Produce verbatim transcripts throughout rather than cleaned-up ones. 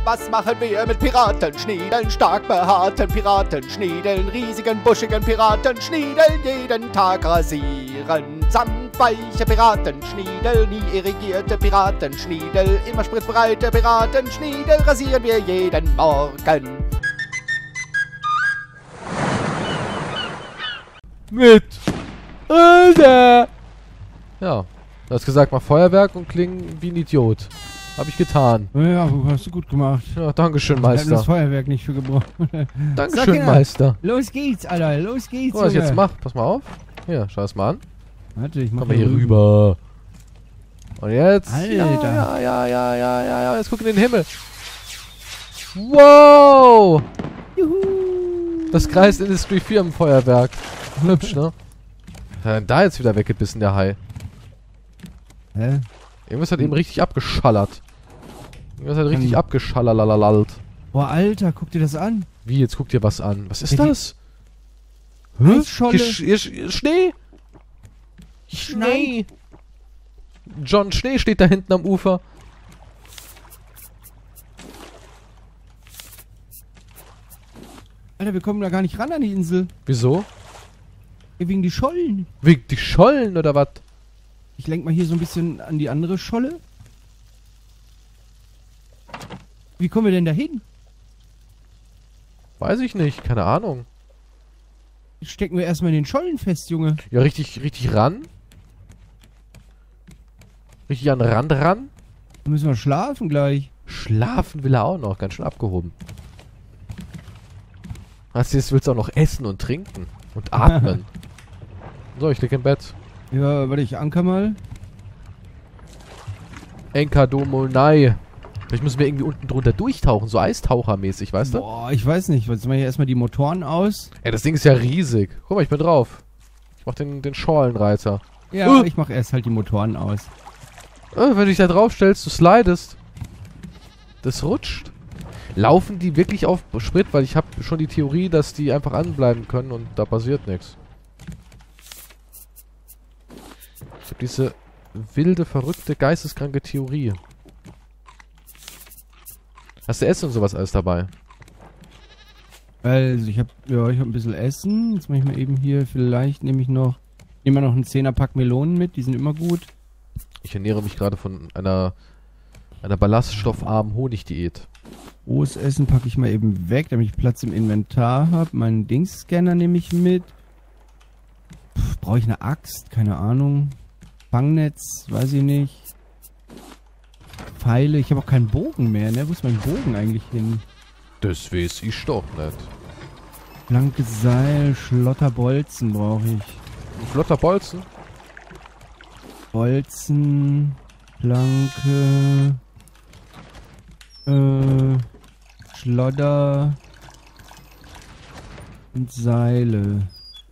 was machen wir mit Piratenschniedeln? Stark behaarten Piratenschniedeln, riesigen, buschigen Piratenschniedeln, jeden Tag rasieren. Samtweiche Piratenschniedel, nie irrigierte Piratenschniedel, immer spritzbreite Piratenschniedel, rasieren wir jeden Morgen. Mit. Alter. Ja, du hast gesagt, mach Feuerwerk und klingen wie ein Idiot. Hab ich getan. Ja, hast du gut gemacht. Ja, dankeschön, Ich hab Meister. das Feuerwerk nicht für gebraucht. Dankeschön, Sag, Meister. Los geht's, Alter. Los geht's, Guck mal, was ich Junge. jetzt mach. Pass mal auf. Hier, schau es mal an. Warte, ich mach Komm mal hier rüber. Und jetzt? Alter. Ja, ja, ja, ja, ja, ja. Jetzt guck in den Himmel. Wow! Juhu. Das Kreis Industry Firmenfeuerwerk. Hübsch, ne? Ja, da jetzt wieder weggebissen, der Hai. Hä? Irgendwas hat eben richtig abgeschallert. Irgendwas hat richtig Hm. abgeschallerlalalt. Boah, Alter, guck dir das an. Wie, jetzt guck dir was an. Was ist Ja, die- das? Eisscholle. Hier, Sch- hier, Sch- Schnee? Schnee. John Schnee steht da hinten am Ufer. Alter, wir kommen da gar nicht ran an die Insel. Wieso? Wegen die Schollen. Wegen die Schollen oder was? Ich lenk mal hier so ein bisschen an die andere Scholle. Wie kommen wir denn da hin? Weiß ich nicht, keine Ahnung. Stecken wir erstmal in den Schollen fest, Junge. Ja, richtig, richtig ran. Richtig an den Rand ran. Da müssen wir schlafen gleich. Schlafen will er auch noch, ganz schön abgehoben. Hast du jetzt willst du auch noch essen und trinken und atmen. So, ich lieg im Bett. Ja, warte, ich anker mal. Enka Domonai. Vielleicht müssen wir irgendwie unten drunter durchtauchen, so Eistauchermäßig, weißt du? Boah, ich weiß nicht. Jetzt machen wir hier erstmal die Motoren aus. Ey, das Ding ist ja riesig. Guck mal, ich bin drauf. Ich mach den, den Schorlenreiter. Ja, Uh. ich mach erst halt die Motoren aus. Äh, wenn du dich da drauf stellst, du slidest. Das rutscht. Laufen die wirklich auf Sprit? Weil ich habe schon die Theorie, dass die einfach anbleiben können und da passiert nichts. Ich habe diese wilde, verrückte, geisteskranke Theorie. Hast du Essen und sowas alles dabei? Also, ich hab, ja, ich hab ein bisschen Essen. Jetzt mach ich mal eben hier, vielleicht nehme ich noch, nehme mal noch einen Zehnerpack Melonen mit, die sind immer gut. Ich ernähre mich gerade von einer, einer ballaststoffarmen Honigdiät. Rohes Essen packe ich mal eben weg, damit ich Platz im Inventar habe. Meinen Dingsscanner nehme ich mit. Brauche ich eine Axt? Keine Ahnung. Fangnetz? Weiß ich nicht. Pfeile? Ich habe auch keinen Bogen mehr, ne? Wo ist mein Bogen eigentlich hin? Das weiß ich doch nicht. Blankes Seil, Schlotterbolzen brauche ich. Ein flotter Bolzen? Bolzen, Planke, äh, Schlodder und Seile.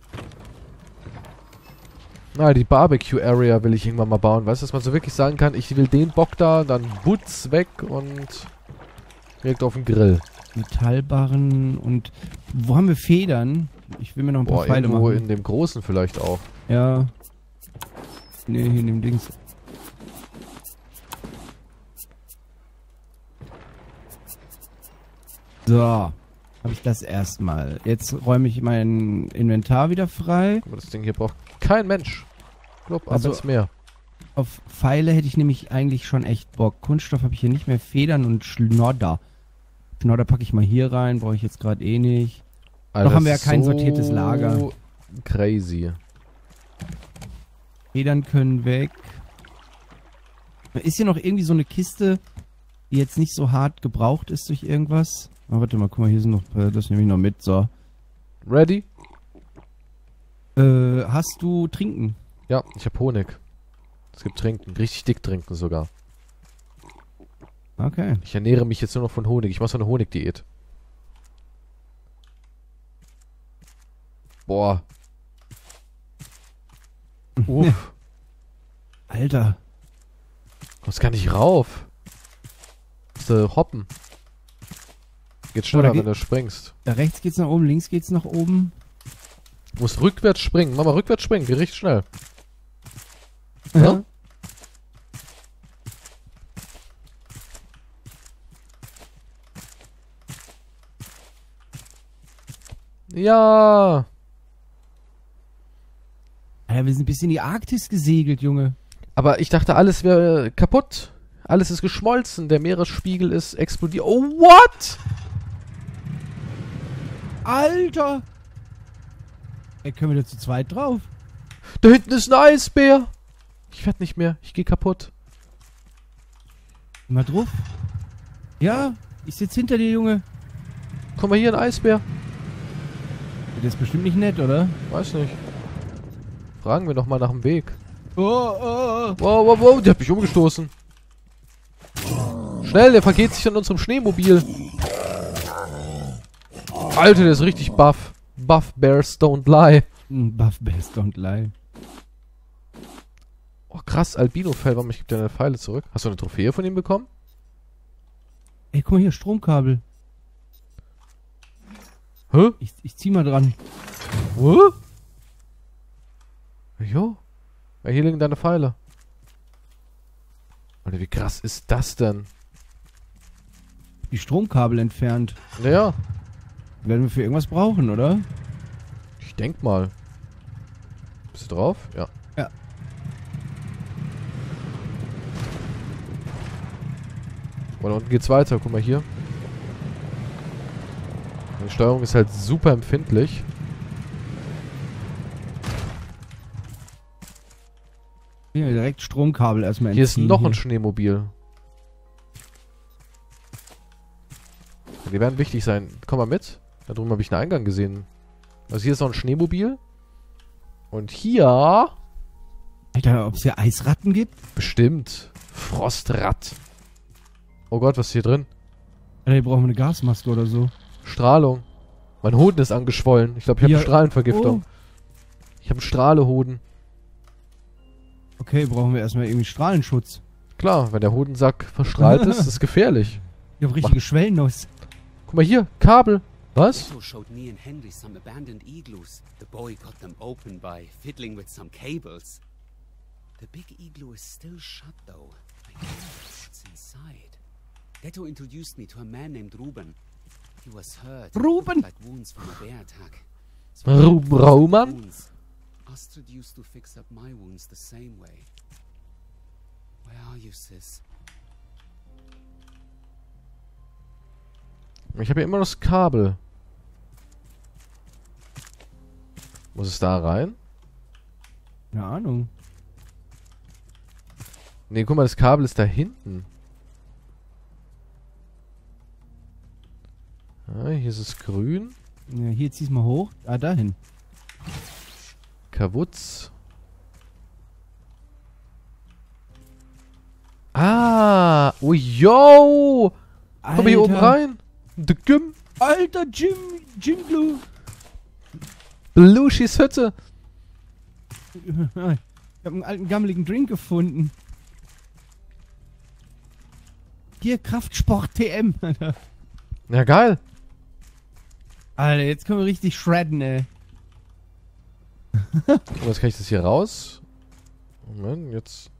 Na, die Barbecue-Area will ich irgendwann mal bauen. Weißt du, dass man so wirklich sagen kann, ich will den Bock da, dann Butz weg und direkt auf den Grill. Metallbarren und wo haben wir Federn? Ich will mir noch ein paar Boah, Pfeile irgendwo machen. in dem Großen vielleicht auch. Ja. Ne, hier in dem Dings. So. Habe ich das erstmal. Jetzt räume ich mein Inventar wieder frei. Aber das Ding hier braucht kein Mensch. Glaub, ab Also- ins Meer. Auf Pfeile hätte ich nämlich eigentlich schon echt Bock. Kunststoff habe ich hier nicht mehr. Federn und Schnodder. Schnodder packe ich mal hier rein. Brauche ich jetzt gerade eh nicht. Alter, Noch haben wir das ja kein ist so sortiertes Lager. Crazy. Federn können weg. Ist hier noch irgendwie so eine Kiste, die jetzt nicht so hart gebraucht ist durch irgendwas? Ah, warte mal, guck mal, hier sind noch, äh, das nehme ich noch mit, so. Ready? Äh, hast du Trinken? Ja, ich hab Honig. Es gibt Trinken. Richtig dick trinken sogar. Okay. Ich ernähre mich jetzt nur noch von Honig. Ich mach so eine Honigdiät. Boah. Uff. Alter. Kommst gar nicht rauf. Musst du hoppen. Geht schneller, Oder ge- wenn du springst. Da rechts geht's nach oben, links geht's nach oben. Du musst rückwärts springen. Mach mal rückwärts springen. Geh richtig schnell. Ja. Ja? Ja. Alter, wir sind bis in die Arktis gesegelt, Junge. Aber ich dachte, alles wäre kaputt. Alles ist geschmolzen. Der Meeresspiegel ist explodiert. Oh, what? Alter! Ey, können wir da zu zweit drauf? Da hinten ist ein Eisbär. Ich werd nicht mehr. Ich gehe kaputt. Mal drauf. Ja, ich sitz hinter dir, Junge. Guck mal hier, ein Eisbär. Der ist bestimmt nicht nett, oder? Weiß nicht. Fragen wir noch mal nach dem Weg. Oh, oh, oh. Wow, wow, wow. Der hat mich umgestoßen. Schnell, der vergeht sich an unserem Schneemobil. Alter, der ist richtig buff. Buff Bears don't lie. Mm, Buff Bears don't lie. Oh, krass, Albino-Fell. Warum? Ich gebe dir deine Pfeile zurück. Hast du eine Trophäe von ihm bekommen? Ey, guck mal hier, Stromkabel. Hä? Ich, ich zieh mal dran. Hä? Jo. Ja, hier liegen deine Pfeile. Alter, wie krass ist das denn? Die Stromkabel entfernt. Naja, Werden wir für irgendwas brauchen, oder? ich denk mal. Bist du drauf? Ja. Ja. Und unten geht's weiter. Guck mal hier. Die Steuerung ist halt super empfindlich. Hier, direkt Stromkabel erstmal Hier ist entziehen. noch ein hier. Schneemobil. Die werden wichtig sein. Komm mal mit. Da drüben habe ich einen Eingang gesehen. Also hier ist noch ein Schneemobil. Und hier... Alter, ob es hier Eisratten gibt? Bestimmt. Frostrad. Oh Gott, was ist hier drin? Alter, hier brauchen wir eine Gasmaske oder so. Strahlung. Mein Hoden ist angeschwollen. Ich glaube, ich habe Ja. eine Strahlenvergiftung. Oh. Ich habe einen Strahlehoden. Okay, brauchen wir erstmal irgendwie Strahlenschutz. Klar, wenn der Hodensack verstrahlt ist, ist es gefährlich. Ich hab richtige Schwellennuss. Guck mal hier, Kabel. Was? Otto showed me and Henry some abandoned igloos. The boy got them open by fiddling with some cables. The big igloo is still shut though. I wonder what's inside. Detto introduced me to a man named Ruben. He was hurt. Ruben! Like wounds from a bear attack. Ru Roman? Wounds. Astrid used to fix up my wounds the same way. Where are you, sis? Ich habe hier immer noch das Kabel. Muss es da rein? Keine Ahnung. Nee, guck mal, das Kabel ist da hinten. Ah, hier ist es grün. Ja, hier zieh's mal hoch. Ah, dahin. Kavutz. Ah! Oh, yo! Komm hier oben rein. The Gym. Alter, Jim, Jim Blue. Belushis Hütte. Ich habe einen alten gammeligen Drink gefunden. Hier, Kraftsport T M. Alter. Ja, geil. Alter, jetzt können wir richtig shredden, ey. Und jetzt kann ich das hier raus. Moment, jetzt.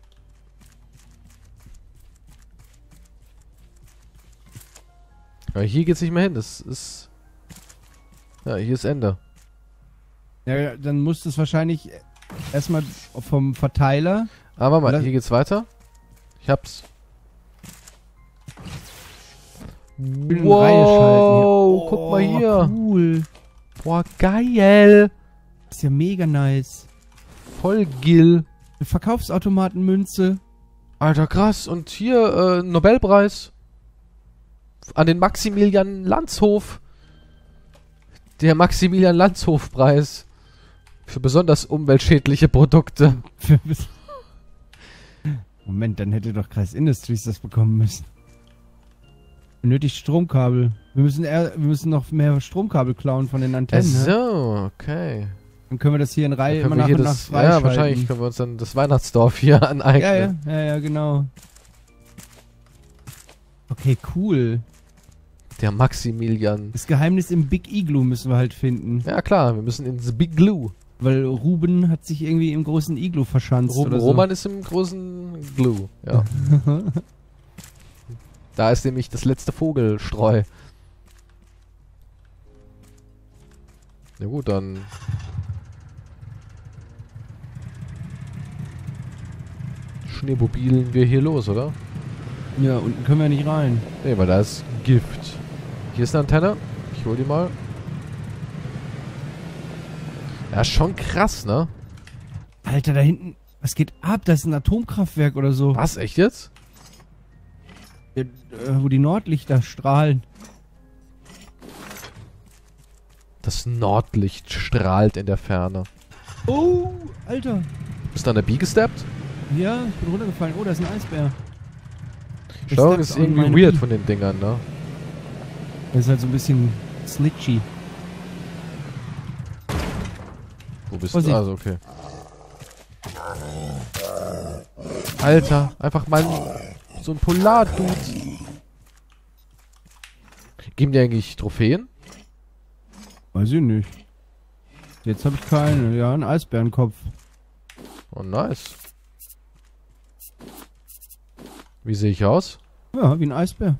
Aber hier geht's nicht mehr hin. Das ist. Ja, hier ist Ende. Ja, dann muss das wahrscheinlich erstmal vom Verteiler. Ah, warte mal, Lass- hier geht's weiter. Ich hab's. in Wow, Reihe schalten hier. guck mal hier. Cool. Boah, geil. Ist ja mega nice. Voll gill. Eine Verkaufsautomatenmünze. Alter, krass. Und hier, äh, Nobelpreis. An den Maximilian Landshof. Der Maximilian Landshof-Preis. Für besonders umweltschädliche Produkte. Moment, dann hätte doch Kreis Industries das bekommen müssen. Benötigt Stromkabel. Wir müssen eher, wir müssen noch mehr Stromkabel klauen von den Antennen. ne? So, okay. Dann können wir das hier in Reihe Dann immer können wir nach hier und nach das, ja, freischalten. wahrscheinlich können wir uns dann das Weihnachtsdorf hier Ja, aneignen. ja, ja, ja, genau. Okay, cool. Der Maximilian. Das Geheimnis im Big Igloo müssen wir halt finden. Ja, klar, wir müssen ins Big Glue. Weil Ruben hat sich irgendwie im großen Igloo verschanzt Ruben oder so. Roman ist im großen Glue, ja. Da ist nämlich das letzte Vogelstreu. Na gut, dann... Schneemobilen wir hier los, oder? Ja, unten können wir nicht rein. Ne, weil da ist Gift. Hier ist eine Antenne. Ich hol die mal. Ja, schon krass, ne? Alter, da hinten... Was geht ab? Das ist ein Atomkraftwerk oder so. Was, echt jetzt? Ja, äh, wo die Nordlichter strahlen. Das Nordlicht strahlt in der Ferne. Oh, Alter. Bist du an der Bee gesteppt? Ja, ich bin runtergefallen. Oh, da ist ein Eisbär. Der Steuerung steppt ist on irgendwie meine weird Bee. von den Dingern, ne? Das ist halt so ein bisschen snitchy. Wo bist Vorsicht. du? Also, okay. Alter, einfach mal so ein Polar-Dude. Geben die eigentlich Trophäen? Weiß ich nicht. Jetzt habe ich keine. Ja, einen Eisbärenkopf. Oh, nice. Wie sehe ich aus? Ja, wie ein Eisbär.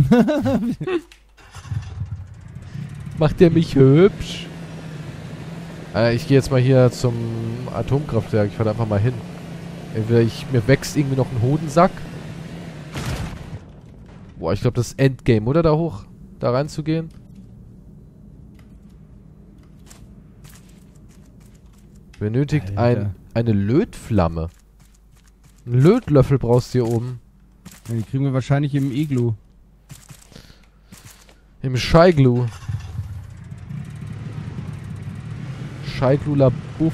Macht der mich hübsch? Äh, ich gehe jetzt mal hier zum Atomkraftwerk. Ich fahre einfach mal hin. Entweder ich, mir wächst irgendwie noch ein Hodensack. Boah, ich glaube, das ist Endgame, oder? Da hoch, da reinzugehen. Benötigt ein, Alter. eine Lötflamme. Einen Lötlöffel brauchst du hier oben. Ja, die kriegen wir wahrscheinlich im Iglu. Im Scheiglu. Scheiglu la Buff.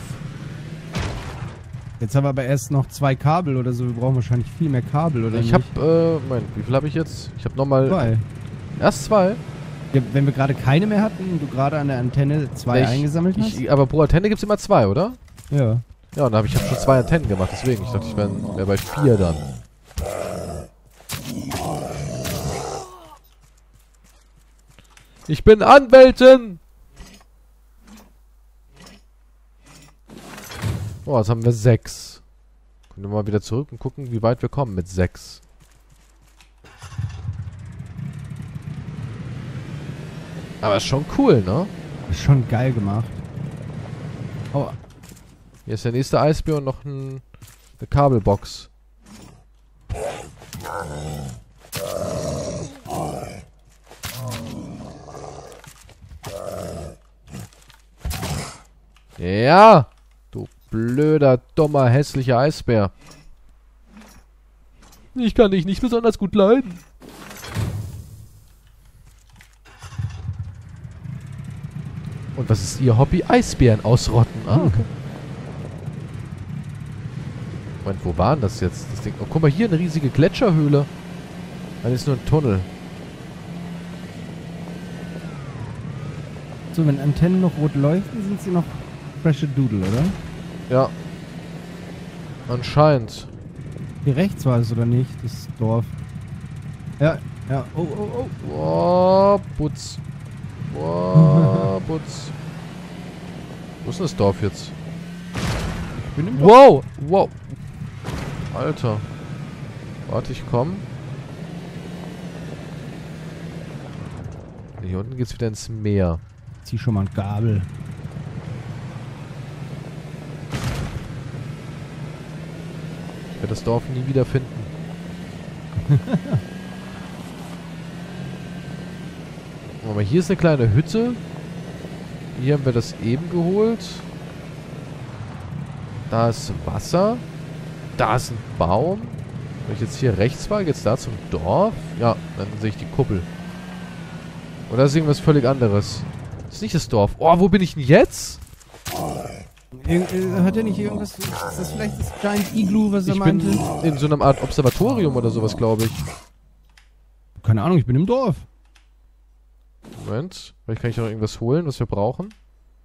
Jetzt haben wir aber erst noch zwei Kabel oder so. Wir brauchen wahrscheinlich viel mehr Kabel, oder Ich nicht? hab, äh, Moment, wie viel habe ich jetzt? Ich habe nochmal... Zwei. Erst zwei? Ja, wenn wir gerade keine mehr hatten und du gerade an der Antenne zwei Ich- eingesammelt hast? Ich, aber pro Antenne gibt's immer zwei, oder? Ja. Ja, und da habe ich hab schon zwei Antennen gemacht, deswegen. Ich dachte, ich wäre wär bei vier dann. Ich bin Anwältin! Oh, jetzt haben wir sechs. Können wir mal wieder zurück und gucken, wie weit wir kommen mit sechs. Aber ist schon cool, ne? Ist schon geil gemacht. Aua. Hier ist der nächste Eisbär und noch ein, eine Kabelbox. Ja! Du blöder, dummer, hässlicher Eisbär. Ich kann dich nicht besonders gut leiden. Und was ist Ihr Hobby? Eisbären ausrotten. Ah, okay. Moment, wo war denn das jetzt? Das Ding. Oh, guck mal, hier eine riesige Gletscherhöhle. Das ist nur ein Tunnel. So, wenn Antennen noch rot leuchten, sind sie noch frische Doodle, oder? Ja. Anscheinend. Hier rechts war es, oder nicht? Das Dorf. Ja, ja. Oh, oh, oh. Boah, Putz. Boah, Putz. Wo ist denn das Dorf jetzt? Ich bin im Dorf. Wow, wow. Alter. Warte, ich komm. Hier unten geht's wieder ins Meer. Zieh schon mal ein Gabel. Ich werde das Dorf nie wieder finden. Aber hier ist eine kleine Hütte. Hier haben wir das eben geholt. Da ist Wasser. Da ist ein Baum. Wenn ich jetzt hier rechts war, geht's da zum Dorf? Ja, dann sehe ich die Kuppel. Oder ist irgendwas völlig anderes? Das ist nicht das Dorf. Oh, wo bin ich denn jetzt? Ir äh, hat er nicht irgendwas... Ist das vielleicht das Giant Igloo, was er Ich meinte? bin in so einer Art Observatorium oder sowas, glaube ich. Keine Ahnung, ich bin im Dorf. Moment. Vielleicht kann ich noch irgendwas holen, was wir brauchen.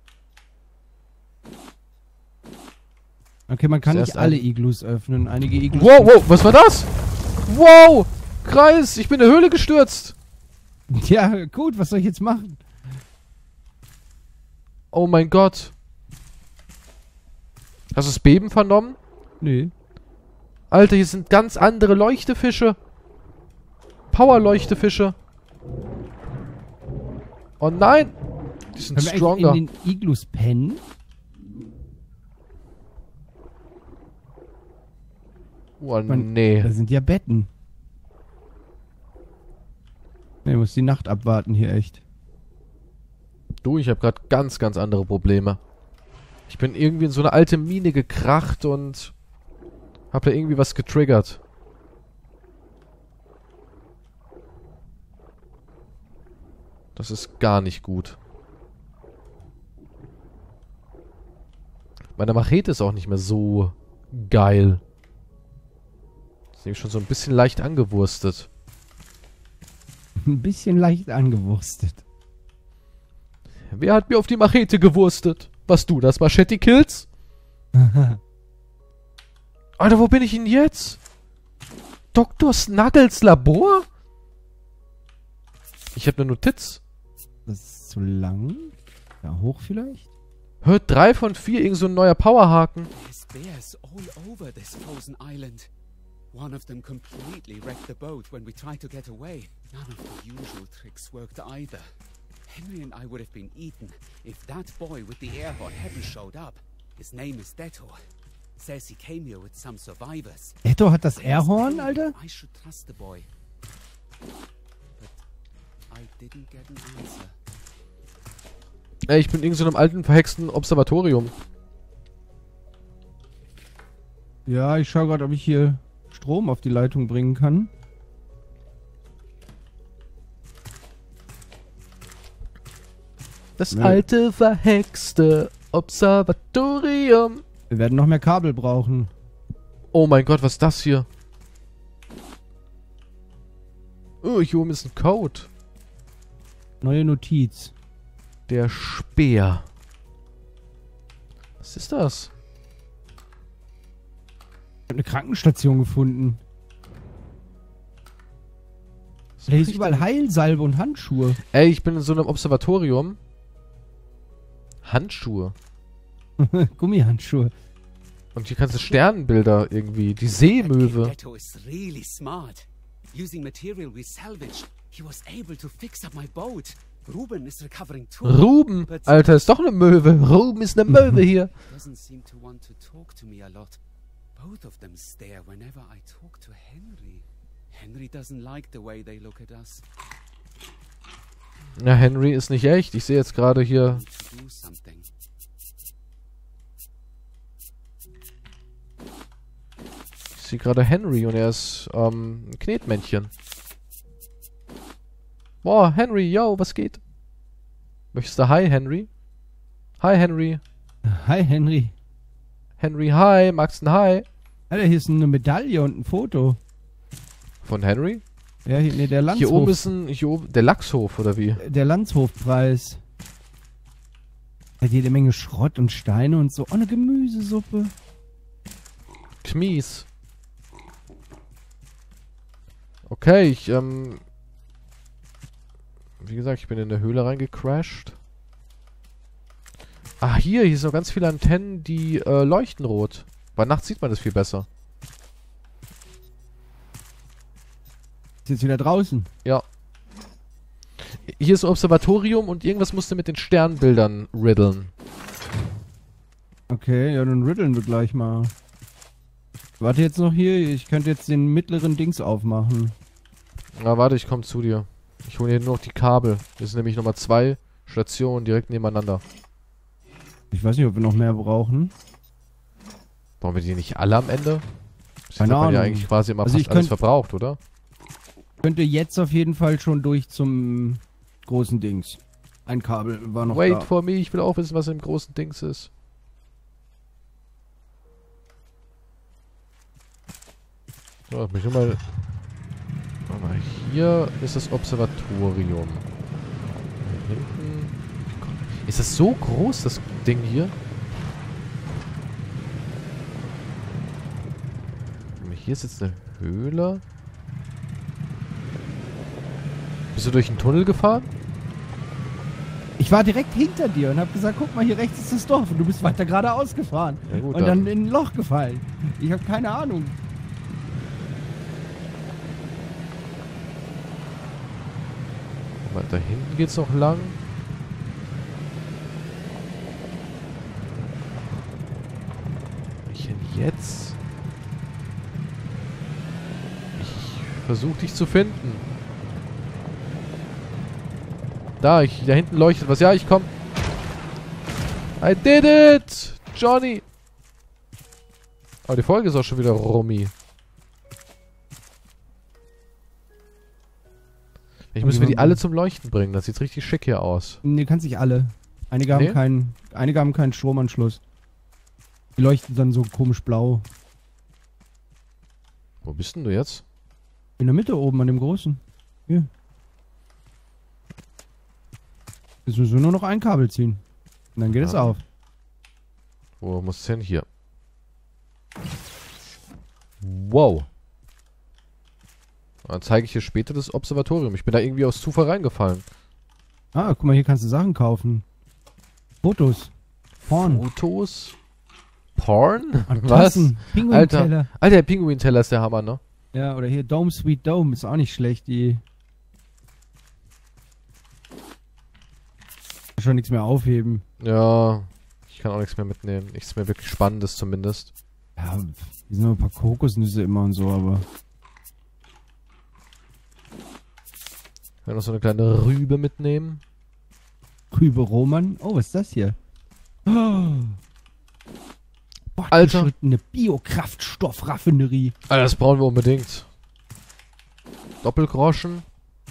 Okay, man kann Zuerst nicht alle ein- Iglus öffnen. Einige Iglus... Wow, wow, was war das? Wow! Kreis, ich bin in der Höhle gestürzt. Ja, gut, was soll ich jetzt machen? Oh mein Gott. Hast du das Beben vernommen? Nee. Alter, hier sind ganz andere Leuchtefische. Power-Leuchtefische. Oh nein. Die sind Können wir stronger. eigentlich in den Iglus pennen? Oh, Man- nee. Da sind ja Betten. Ne, muss die Nacht abwarten hier echt. Du, ich habe gerade ganz, ganz andere Probleme. Ich bin irgendwie in so eine alte Mine gekracht und habe da irgendwie was getriggert. Das ist gar nicht gut. Meine Machete ist auch nicht mehr so geil. Ist nämlich schon so ein bisschen leicht angewurstet. Ein bisschen leicht angewurstet. Wer hat mir auf die Machete gewurstet? Was du, das Machete Kills? Alter, wo bin ich denn jetzt? Doktor Snuggles Labor? Ich habe eine Notiz. Das ist zu lang. Da hoch vielleicht? Hört drei von vier, irgend so ein neuer Powerhaken. There's bears all over this frozen island. One of them completely wrecked the boat when we tried to get away. None of the usual tricks worked either. Henry and I would have been eaten if that boy with the airhorn hadn't showed up. His name is Detor. Says he came here with some survivors. Etto hat das Airhorn, Alter? I should trust the boy. But I didn't get an answer. Ey, ich bin in so einem alten, verhexten Observatorium. Ja, ich schaue gerade, ob ich hier Strom auf die Leitung bringen kann. Das Nee. alte, verhexte Observatorium. Wir werden noch mehr Kabel brauchen. Oh mein Gott, was ist das hier? Oh, hier oben ist ein Code. Neue Notiz. Der Speer. Was ist das? Ich habe eine Krankenstation gefunden. Was Da ist macht überall denn- Heilsalbe und Handschuhe. Ey, ich bin in so einem Observatorium. Handschuhe. Gummihandschuhe. Und hier kannst du Sternbilder irgendwie. Die Seemöwe. Detor is really smart. Using material we salvaged, he was able to fix up my boat. Ruben is recovering too. Ruben. Alter, ist doch eine Möwe. Ruben ist eine Möwe hier. Doesn't seem to want to talk to me a lot. Both of them stare whenever I talk to Henry. Henry doesn't like the way they look at us. Na, Henry ist nicht echt. Ich sehe jetzt gerade hier. Need to do something. Ich sehe gerade Henry und er ist ähm, ein Knetmännchen. Boah, Henry, yo, was geht? Möchtest du Hi, Henry? Hi, Henry. Hi, Henry. Henry, hi. Magst du ein Hi? Alter, hier ist eine Medaille und ein Foto. Von Henry? Ja, hier, nee, der Landshof. Hier oben ist ein, hier oben, der Lachshof, oder wie? Der Landshofpreis. Hat jede Menge Schrott und Steine und so. Oh, eine Gemüsesuppe. Kmies. Okay, ich, ähm... wie gesagt, ich bin in der Höhle reingecrashed. Ah, hier, hier sind noch ganz viele Antennen, die äh, leuchten rot. Bei Nacht sieht man das viel besser. Ist jetzt wieder draußen. Ja. Hier ist ein Observatorium und irgendwas musste mit den Sternbildern riddeln. Okay, ja, dann riddeln wir gleich mal. Warte jetzt noch hier. Ich könnte jetzt den mittleren Dings aufmachen. Na, warte, ich komme zu dir. Ich hole hier nur noch die Kabel. Das sind nämlich nochmal zwei Stationen direkt nebeneinander. Ich weiß nicht, ob wir noch mehr brauchen. Brauchen wir die nicht alle am Ende? Das Keine hat man ja Ahnung. eigentlich quasi immer Also fast ich alles könnt- verbraucht, oder? Könnte jetzt auf jeden Fall schon durch zum großen Dings. Ein Kabel war noch Wait da. for me, ich will auch wissen, was im großen Dings ist. So, ich muss nur mal... Warte mal, hier ist das Observatorium. Hier hinten... Ist das so groß, das Ding hier? Hier ist jetzt eine Höhle. Bist du durch einen Tunnel gefahren? Ich war direkt hinter dir und hab gesagt, guck mal, hier rechts ist das Dorf und du bist weiter geradeaus gefahren. Ja gut, und dann in ein Loch gefallen. Ich habe keine Ahnung. Da hinten geht's noch lang. jetzt? Ich versuche dich zu finden. Da, ich, da hinten leuchtet was. Ja, ich komm. I did it! Johnny! Aber die Folge ist auch schon wieder rummi. Ich muss mir die alle zum Leuchten bringen. Das sieht richtig schick hier aus. Nee, kannst nicht alle. Einige haben Nee? keinen, einige haben keinen Stromanschluss. Die leuchten dann so komisch blau. Wo bist denn du jetzt? In der Mitte oben an dem großen. Hier. Jetzt müssen wir nur noch ein Kabel ziehen. Und dann geht es Ah. auf. Wo muss es hin? Hier. Wow. Dann zeige ich dir später das Observatorium. Ich bin da irgendwie aus Zufall reingefallen. Ah, guck mal, hier kannst du Sachen kaufen. Fotos. Porn. Fotos? Porn? Und Was? Tassen. Alter. Pinguinteller. Alter, der Pinguin-Teller ist der Hammer, ne? Ja, oder hier Dome Sweet Dome. Ist auch nicht schlecht, die. Schon nichts mehr aufheben. Ja. Ich kann auch nichts mehr mitnehmen. Nichts mehr wirklich Spannendes zumindest. Ja, hier sind nur ein paar Kokosnüsse immer und so, aber. Ich will noch so eine kleine Rübe mitnehmen. Rübe Roman. Oh, was ist das hier? Oh. Alter. Fortgeschrittene Biokraftstoffraffinerie. Alter, das brauchen wir unbedingt. Doppelgroschen.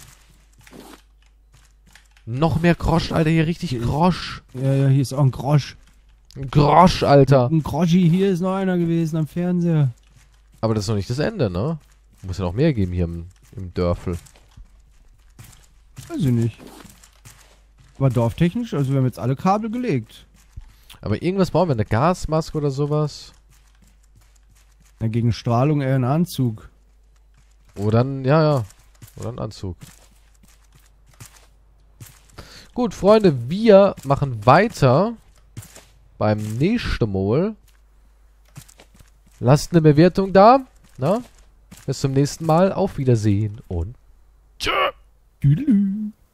Noch mehr Groschen, Alter. Hier richtig Grosch. Ja, ja, hier ist auch ein Grosch. Grosch, Alter. Ein Groschi, hier ist noch einer gewesen am Fernseher. Aber das ist noch nicht das Ende, ne? Muss ja noch mehr geben hier im, im Dörfel. Weiß ich nicht. Aber dorftechnisch, also wir haben jetzt alle Kabel gelegt. Aber irgendwas brauchen wir. Eine Gasmaske oder sowas. Ja, gegen Strahlung eher ein Anzug. Oder ein, ja, ja. Oder ein Anzug. Gut, Freunde, wir machen weiter beim nächsten Mal. Lasst eine Bewertung da. Na? Bis zum nächsten Mal. Auf Wiedersehen und Tüdelü.